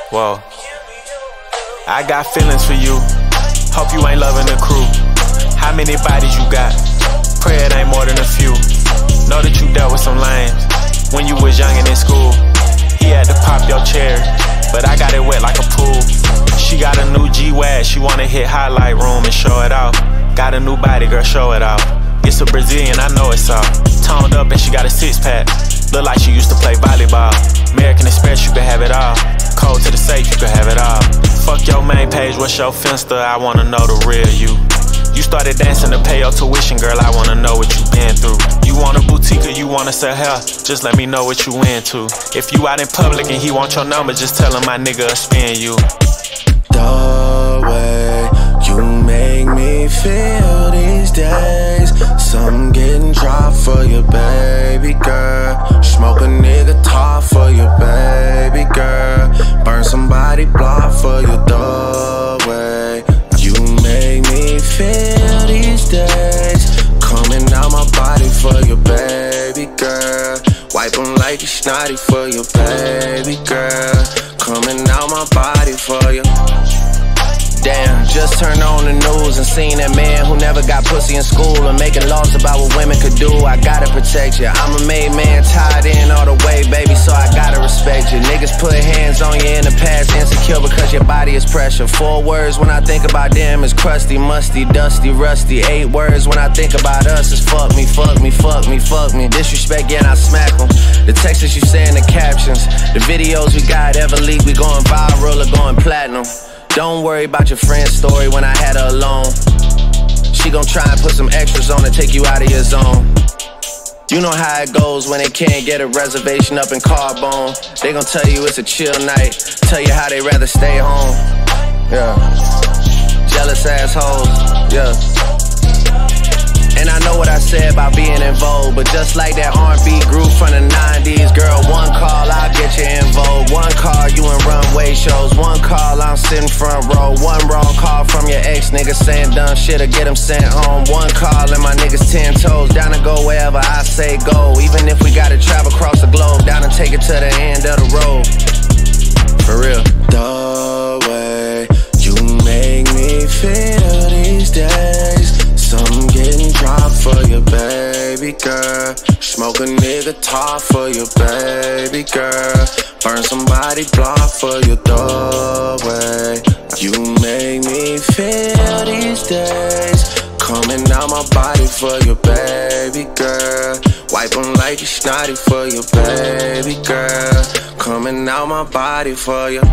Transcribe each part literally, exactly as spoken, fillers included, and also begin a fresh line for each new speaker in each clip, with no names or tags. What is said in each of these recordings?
Whoa. I got feelings for you. Hope you ain't loving the crew. How many bodies you got? Pray it ain't more than a few. Know that you dealt with some lames when you was young and in school. He had to pop your cherry, but I got it wet like a pool. She got a new G-Wag, she wanna hit highlight room and show it off. Got a new body, girl, show it off. It's a Brazilian, I know it's all. Toned up and she got a six-pack. Look like she used to play volleyball. American Express, you can have it all. Code to the safe, you can have it all. Fuck your main page, what's your Finsta? I wanna know the real you. You started dancing to pay your tuition, girl, I wanna know what you been through. You want a boutique or you wanna sell hair? Just let me know what you into. If you out in public and he want your number, just tell him my nigga will spin you.
The way you make me feel these days, something getting dropped for your baby girl. Smoke a nigga top for your baby girl. Burn somebody block for you. The way you make me feel these days, coming out my body for your baby girl. Wipe them like you snotty for your baby girl. Coming out my body for you. Damn, just turned on the news and seen that man who never got pussy in school and making laws about what women could do. I gotta protect you. I'm a made man, tied in all the way, baby, so I gotta respect you. Niggas put hands on you in the past, insecure because your body is pressure. Four words when I think about them is crusty, musty, dusty, rusty. Eight words when I think about us is fuck me, fuck me, fuck me, fuck me. Disrespect, yeah, and I smack them. The texts you say in the captions, the videos we got ever leak, we going viral or going platinum. Don't worry about your friend's story when I had her alone. She gon' try and put some extras on to take you out of your zone. You know how it goes when they can't get a reservation up in Carbone. They gon' tell you it's a chill night, tell you how they rather stay home. Yeah, jealous assholes, yeah. And I know what I said about being in vogue, but just like that R and B group from the nineties, girl, one call, I'll get you in vogue. One call, you in runway shows. One call, I'm sitting front row. One wrong call from your ex nigga saying dumb shit or get him sent home. One call and my niggas ten toes, down to go wherever I say go. Even if we gotta travel across the globe, down and take it to the end of the road. For real. The way you make me feel these days, something getting dropped for your baby girl. Smoke a nigga top for your baby girl. Burn somebody block for you. The way you make me feel these days, coming out my body for your baby girl. Wipe them like you snotty for your baby girl. Coming out my body for you.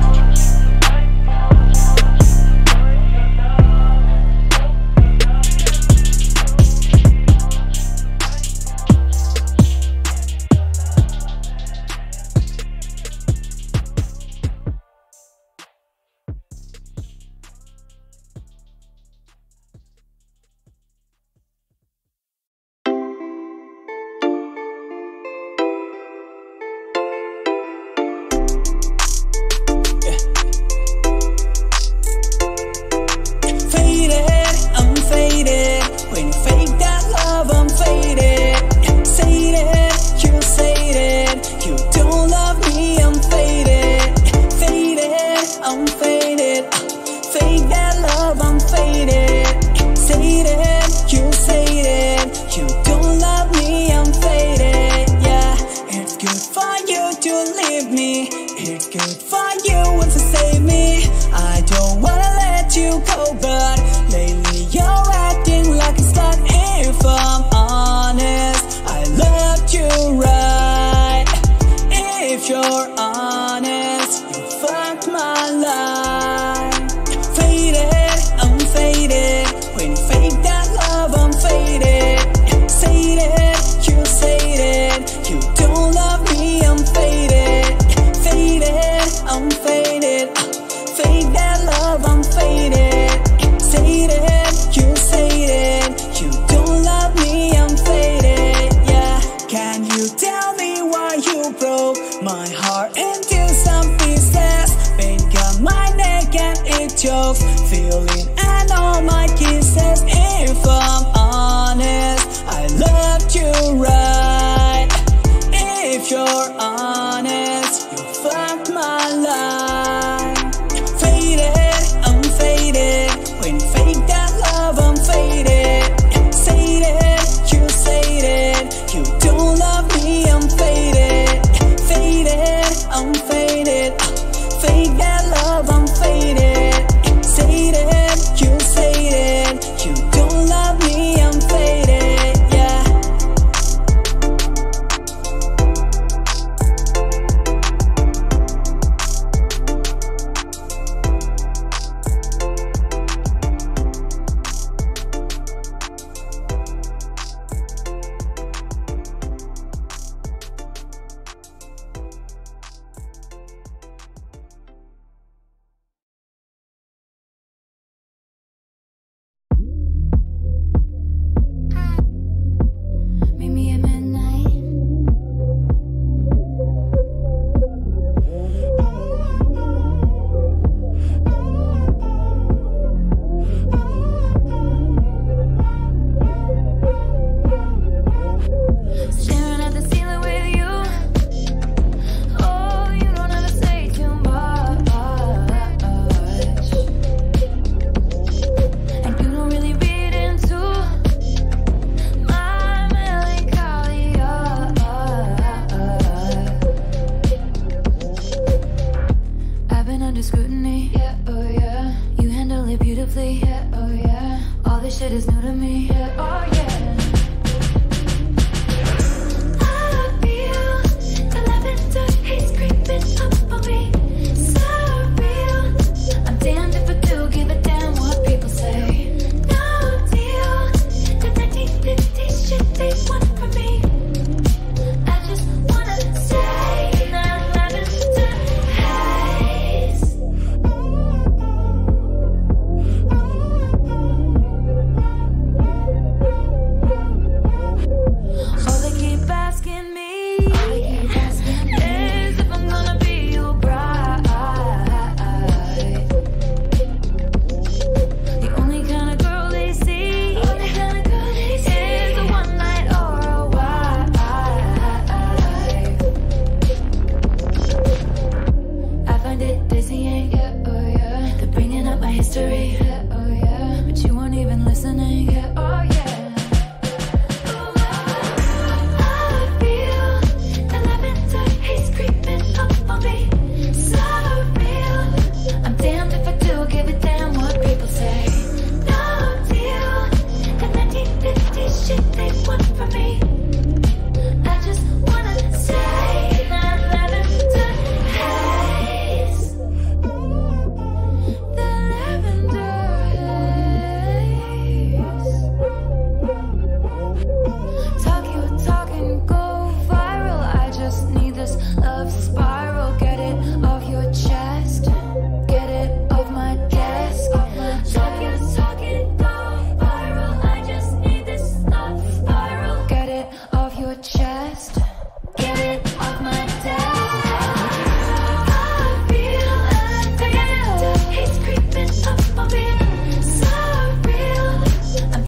Feeling and all my kisses. If I'm honest, I loved you right. If you're honest, you fucked my life.
shit is new to me.